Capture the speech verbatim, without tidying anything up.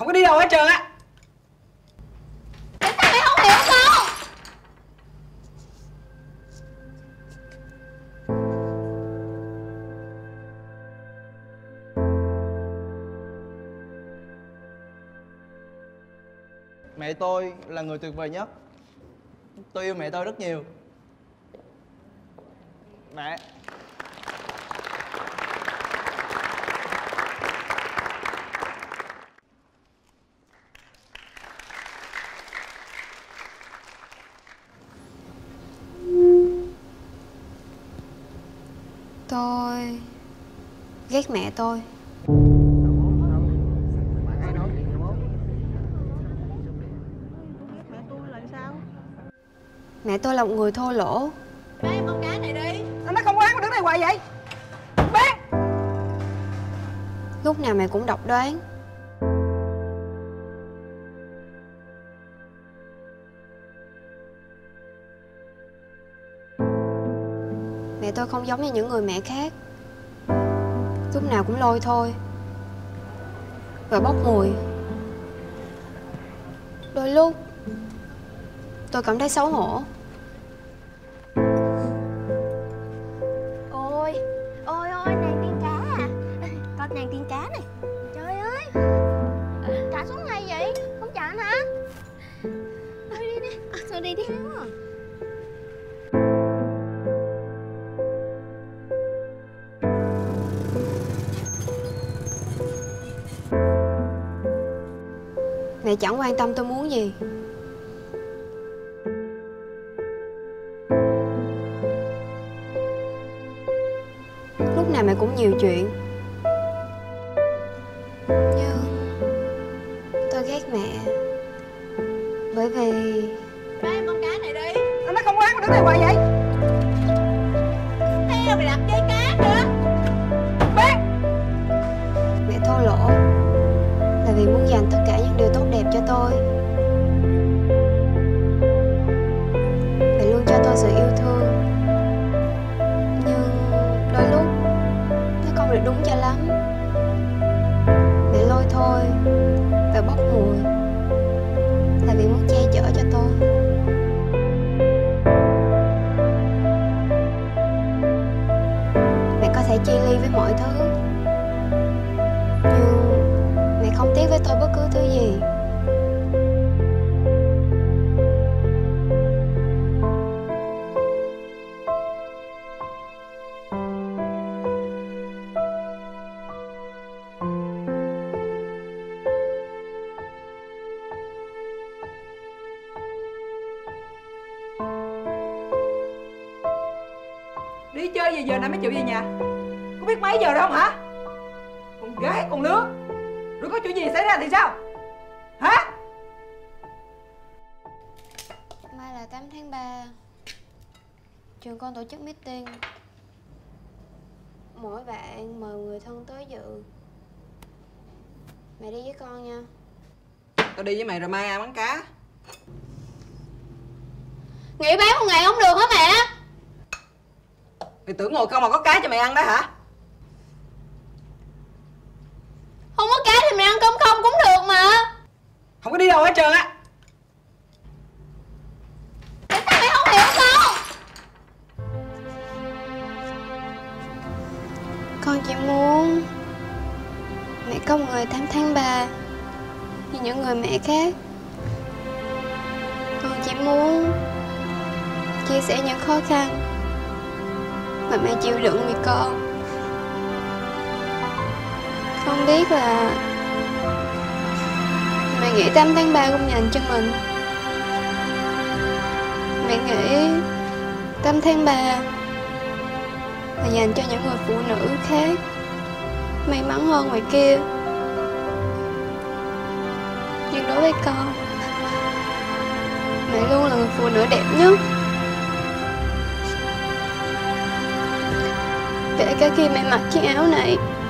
Không có đi đâu hết trơn á. Tại sao mày không hiểu con? Mẹ tôi là người tuyệt vời nhất. Tôi yêu mẹ tôi rất nhiều. Mẹ. Tôi ghét mẹ tôi. Mẹ tôi là một người thô lỗ. Bán con cá này đi. Nó nói không bán, con đứng đây hoài vậy. Bán. Lúc nào mẹ cũng độc đoán. Mẹ tôi không giống như những người mẹ khác, lúc nào cũng lôi thôi và bốc mùi. Đôi lúc tôi cảm thấy xấu hổ. Ôi, ôi ôi, nàng tiên cá à. Con nàng tiên cá này. Trời ơi, cá xuống ngay vậy? Không chạm hả? Thôi đi đi, à, thôi đi đi. Mẹ chẳng quan tâm tôi muốn gì. Lúc nào mẹ cũng nhiều chuyện. Nhưng tôi ghét mẹ bởi vì... Bán con cá này đi. Nó nói không bán, con đứng đây hoài vậy. Thế đâu mày đặt chơi cá nữa. Bán. Mẹ thô lỗ là vì muốn dành tất cả những điều tốt đẹp cho tôi. Mẹ luôn cho tôi sự yêu thương, nhưng đôi lúc nó không được đúng cho lắm. Mẹ lôi thôi và bốc mùi là vì muốn che chở cho tôi. Mẹ có thể chia ly với mọi thứ, nhưng mẹ không tiếc với tôi bất cứ thứ gì. Đi chơi về giờ này mới chịu về nhà. Có biết mấy giờ đâu không hả? Con gái con lứa, rồi có chuyện gì xảy ra thì sao hả? Mai là tám tháng ba, trường con tổ chức meeting. Mỗi bạn mời người thân tới dự. Mẹ đi với con nha. Tao đi với mày rồi mai ai bán cá. Nghỉ bán một ngày không được hả mẹ? Mày tưởng ngồi không mà có cá cho mày ăn đó hả? Không có cá thì mày ăn cơm không cũng được mà. Không có đi đâu hết trơn á. Tại sao mày không hiểu con? Con chỉ muốn mẹ có một người tám tháng ba như những người mẹ khác. Con chỉ muốn chia sẻ những khó khăn mà mẹ chịu đựng vì con. Con biết là mẹ nghĩ tám tháng ba không dành cho mình. Mẹ nghĩ tám tháng ba là dành cho những người phụ nữ khác may mắn hơn ngoài kia. Nhưng đối với con, mẹ luôn là người phụ nữ đẹp nhất. Kể cả khi mẹ mặc chiếc áo này,